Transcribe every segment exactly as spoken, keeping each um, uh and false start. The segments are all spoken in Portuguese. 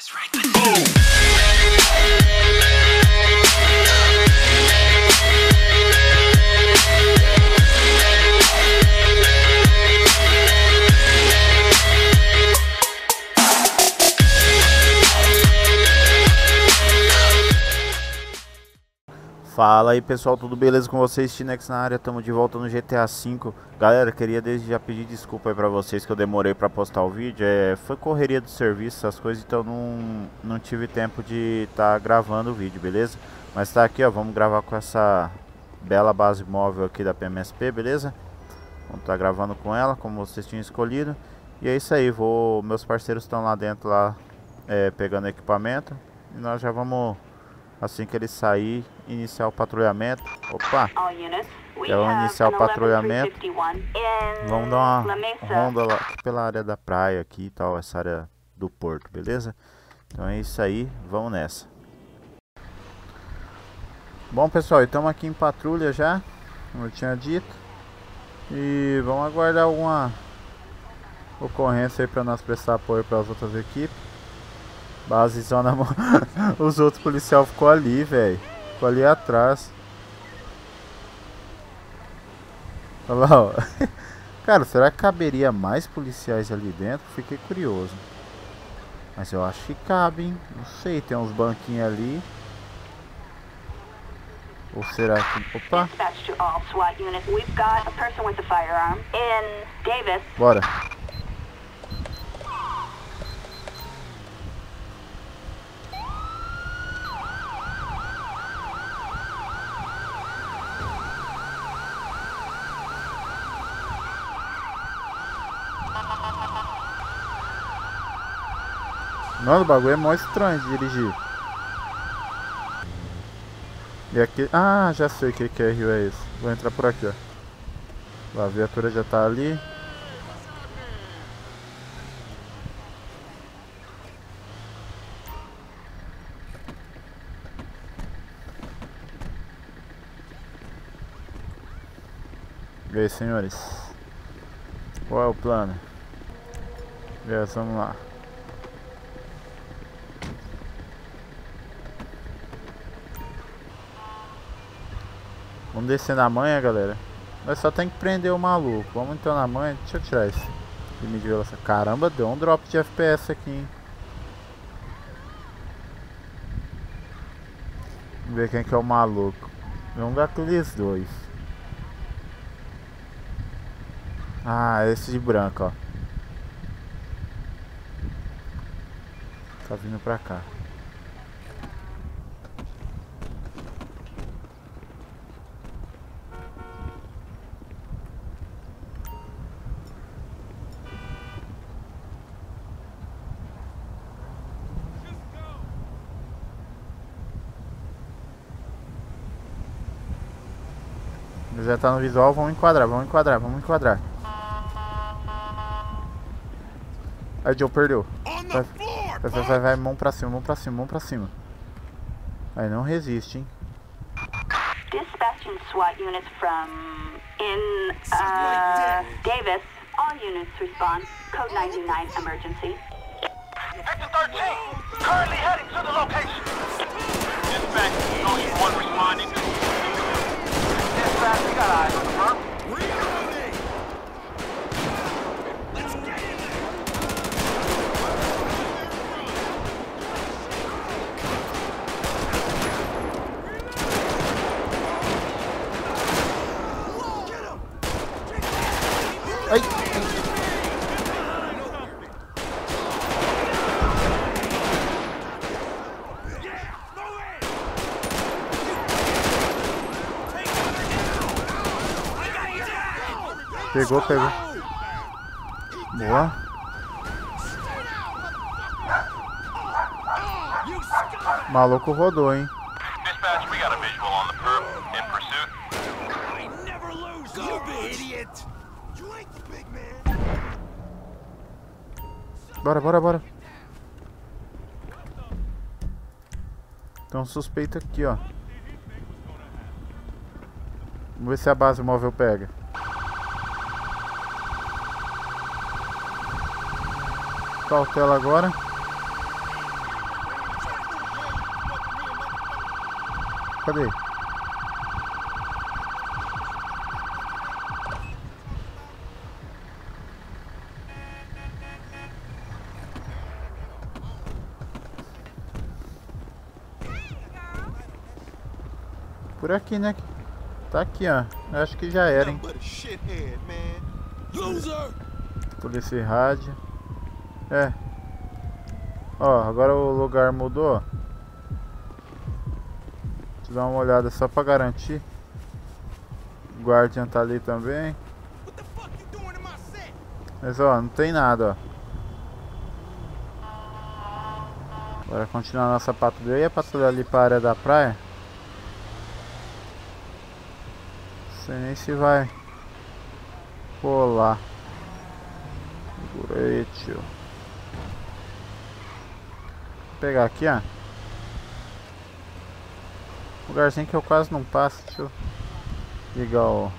Fala aí pessoal, tudo beleza com vocês? Tinex na área, estamos de volta no G T A cinco. Galera, queria desde já pedir desculpa aí pra vocês que eu demorei pra postar o vídeo. é, Foi correria do serviço, essas coisas, então não, não tive tempo de estar tá gravando o vídeo, beleza? Mas tá aqui ó, vamos gravar com essa bela base móvel aqui da P M S P, beleza? Vamos estar tá gravando com ela, como vocês tinham escolhido. E é isso aí, vou, meus parceiros estão lá dentro, lá é, pegando equipamento. E nós já vamos... Assim que ele sair, iniciar o patrulhamento. Opa! Já vamos iniciar o patrulhamento. Vamos dar uma ronda lá pela área da praia aqui e tal, essa área do porto, beleza? Então é isso aí, vamos nessa. Bom pessoal, estamos aqui em patrulha já, como eu tinha dito. E vamos aguardar alguma ocorrência aí para nós prestar apoio para as outras equipes. Base zona. Os outros policiais ficou ali, velho. Ficou ali atrás. Olha lá, ó. Cara, será que caberia mais policiais ali dentro? Fiquei curioso. Mas eu acho que cabe, hein? Não sei, tem uns banquinhos ali. Ou será que... Opa! Bora! Mano, o bagulho é mó estranho de dirigir. E aqui... Ah, já sei o que que é rio é esse. Vou entrar por aqui, ó. A viatura já tá ali. E aí, senhores? Qual é o plano? Beleza, vamos lá. Vamos descer na manha, galera. Mas só tem que prender o maluco. Vamos então na manha. Deixa eu tirar esse limite de velocidade. Caramba, deu um drop de F P S aqui, hein? Vamos ver quem que é o maluco. Vamos dar aqueles dois. Ah, esse de branco, ó. Tá vindo pra cá. Já tá no visual, vamos enquadrar, vamos enquadrar, vamos enquadrar. Aí, Joe, perdeu. Vai, vai, vai, vai, mão pra cima, mão pra cima, mão pra cima. Aí, não resiste, hein. Dispatching SWAT units from in uh, Davis. All units respond. Code ninety-nine emergency. Victor thirteen, currently heading to the location. Dispatch, Ocean one responding. Dispatch, we got eyes on the front. Reloading! Let's get in there! Get him! Ai! Pegou, pegou. Boa. Maluco rodou, hein. Dispatch, we got a visual on the perp in pursuit. I never lose, you idiot. You ain't the big man. Bora, bora, bora. Tem um suspeito aqui, ó. Vamos ver se a base móvel pega. Cautela agora. cadê? Por aqui, né? Tá aqui, ó. Eu acho que já era, hein? Polícia rádio. É. Ó, agora o lugar mudou. Deixa eu dar uma olhada só pra garantir. O guardião tá ali também. Mas ó, não tem nada, ó. Bora continuar a nossa patrulha. Eu ia patrulhar ali pra área da praia. Não sei nem se vai rolar. Segura aí, tio. Vou pegar aqui, ó. Lugarzinho que eu quase não passo. Deixa eu ligar o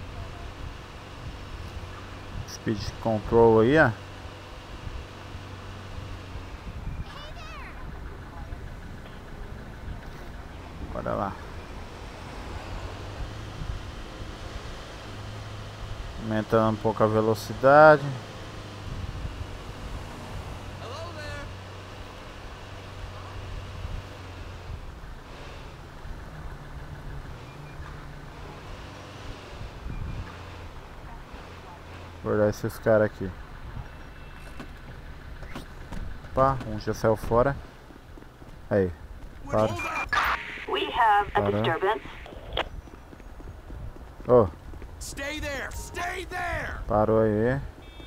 Speed Control aí, ó. Bora lá. Aumentando um pouco a velocidade. Vou olhar esses caras aqui. Opa, um já saiu fora. Aí, para. We have a Para. disturbance. Oh, Stay there! Stay there! parou aí.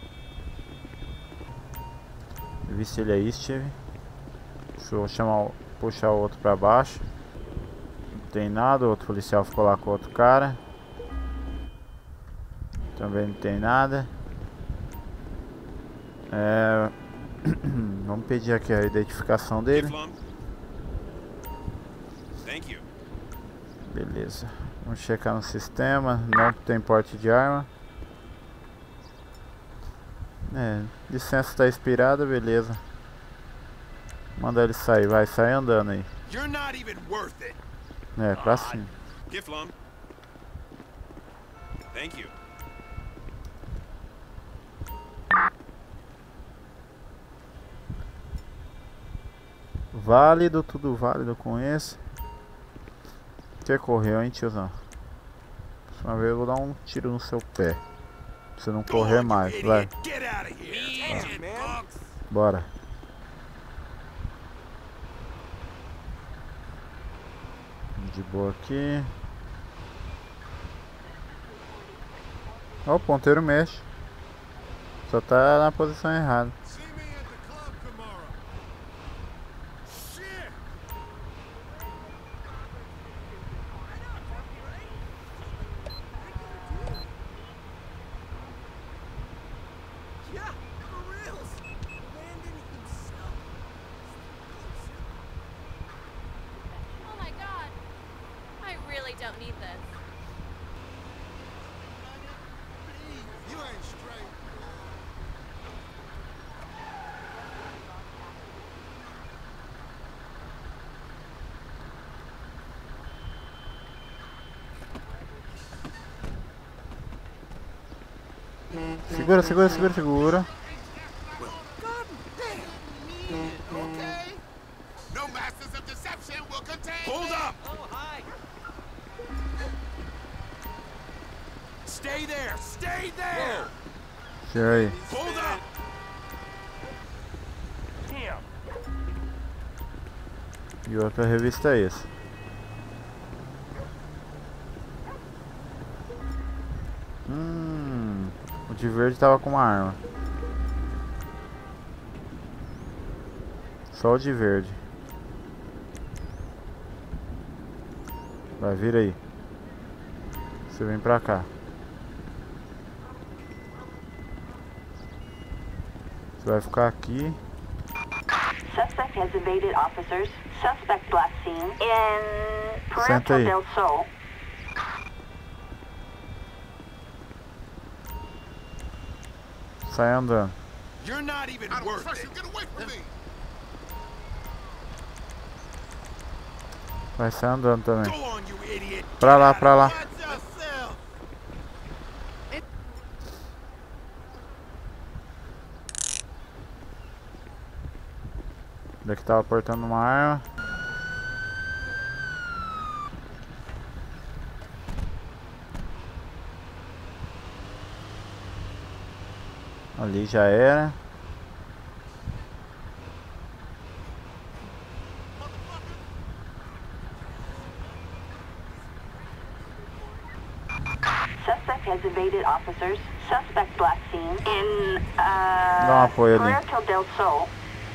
Vi se ele é Steve. Deixa eu chamar, o- puxar o outro pra baixo. Não tem nada, o outro policial ficou lá com o outro cara. Também não tem nada. É... Vamos pedir aqui a identificação dele. Kiflum. Thank you. Beleza. Vamos checar no sistema. Não tem porte de arma. É, licença está expirada, beleza. Manda ele sair, vai, sai andando aí. You're not even worth it. É, pra cima. Kiflum. Thank you. Válido, tudo válido com esse. Você correu, hein, tiozão? Próxima vez eu vou dar um tiro no seu pé. Pra você não correr mais, vai. Get out of here. Man. Bora. De boa aqui. Ó, o ponteiro mexe. Só tá na posição errada. See me at the club tomorrow. Shit. Yeah, for reals. Landon himself. Oh my god. I really don't need this. You ain't straight. Segura, segura, segura, segura. Okay. No masters of deception will contain. Hold up. Oh, hi. Stay there. Stay there. Tira aí. Hold up. E outra revista é esse. Hum, o de verde tava com uma arma. Só o de verde. Vai, vira aí. Você vem pra cá. Você vai ficar aqui. Suspect has evaded officers. Suspect last seen in Senta Puerto aí. del Sol. Sai andando. You're not even worth it. Get away from me. Vai sair andando também. Go on, Pra lá, pra lá. Daqui tava portando uma arma. Ali já era. Suspect has evaded officers. Suspect last seen in Dá um uh, apoio ali. Puerto del Sol.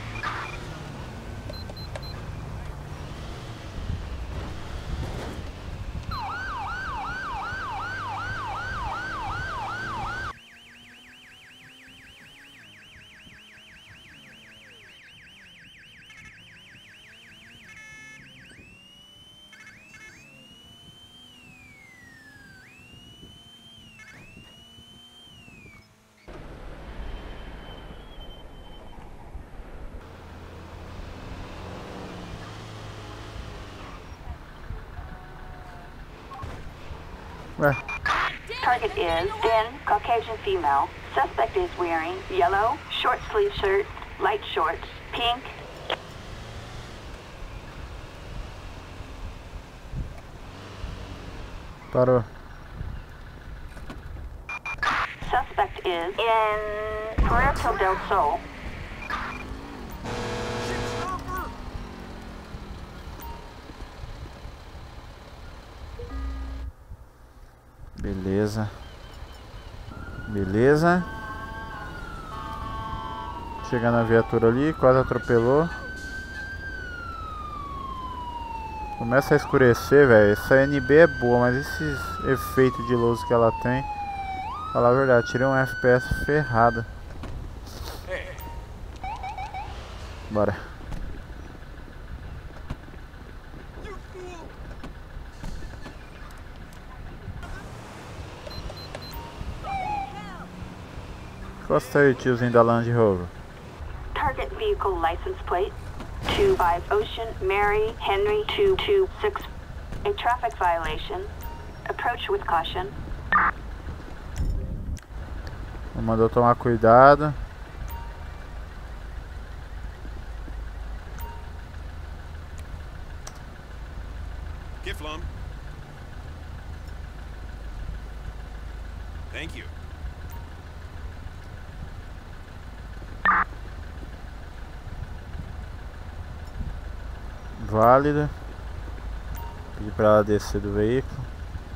Ué, Target is thin, Caucasian female. Suspect is wearing yellow, short sleeve shirt, light shorts, pink. parou. Suspect is in Puerto del Sol. Beleza. Beleza. Chegando a viatura ali, quase atropelou. Começa a escurecer, velho. Essa N B é boa, mas esses efeitos de luz que ela tem, falar a verdade, tirei um F P S ferrado. Bora. Encosta aí, tiozinho da Land Rover. Target vehicle license plate two five Ocean Mary Henry two two six. A traffic violation. Approach with caution. Mandou tomar cuidado. Giflum. Thank you. Válida. Pedi pra ela descer do veículo.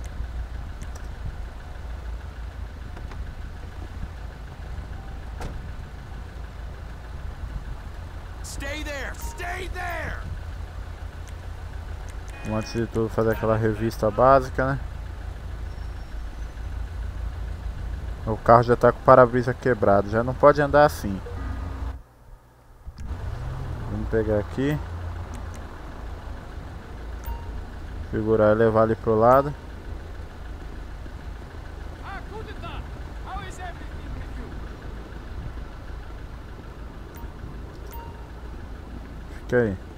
Stay there. Stay there. Vamos, antes de tudo, fazer aquela revista básica, né? O carro já tá com o para-brisa quebrado, já não pode andar assim. Vamos pegar aqui. Segurar e levar ali pro lado. Fica aí.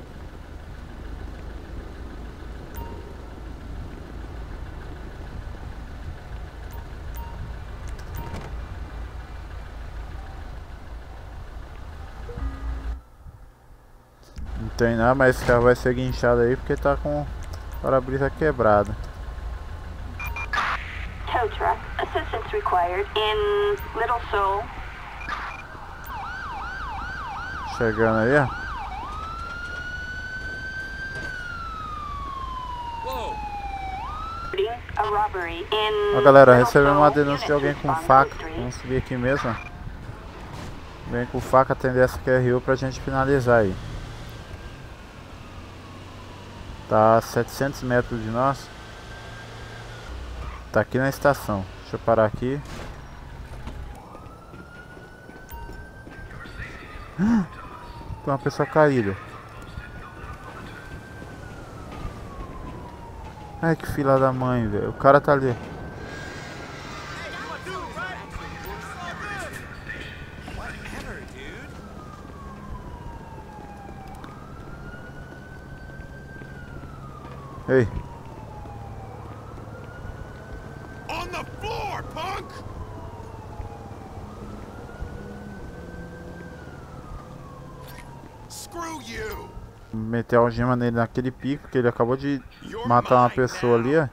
Não tem nada, mas esse carro vai ser guinchado aí porque tá com para-brisa quebrado. Tow truck. Assistance required in Little Seoul. Chegando aí, ó. A robbery in Ó, galera, Little recebemos uma Seoul. denúncia de alguém Units com respond faca. code three. Vamos subir aqui mesmo, ó. Vem com faca atender essa Q R U pra gente finalizar aí. Tá a setecentos metros de nós. Tá aqui na estação. Deixa eu parar aqui. Tem uma pessoa caída. Ai, que filha da mãe, velho. O cara tá ali. Ei. Screw you. Meter a algema nele naquele pico que ele acabou de matar uma pessoa ali, ó.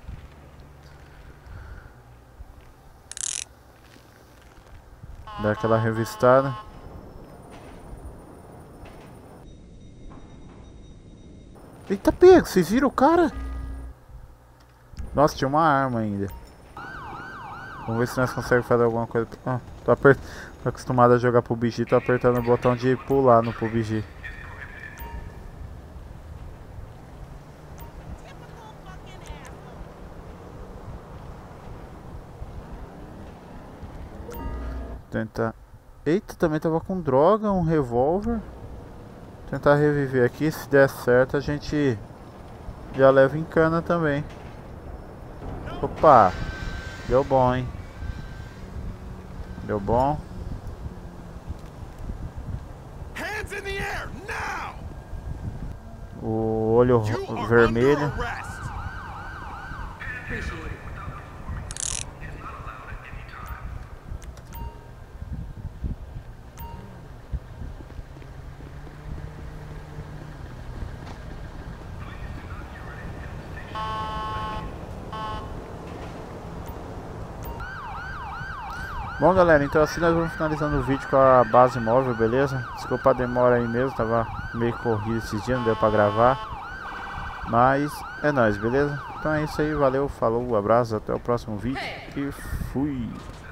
Dá aquela revistada. Eita, pego, vocês viram o cara? Nossa, tinha uma arma ainda. Vamos ver se nós conseguimos fazer alguma coisa. Ah, tô, apert... tô acostumado a jogar P U B G, tô apertando o botão de pular no P U B G. Tentar... Eita, também tava com droga, um revólver. Tentar reviver aqui, se der certo a gente já leva em cana também. Opa, deu bom, hein? Deu bom. Hands in the air now. O olho vermelho. Bom, galera, então assim nós vamos finalizando o vídeo com a base móvel, beleza? Desculpa a demora aí mesmo, tava meio corrido esses dias, não deu pra gravar. Mas é nóis, beleza? Então é isso aí, valeu, falou, abraço, até o próximo vídeo e fui!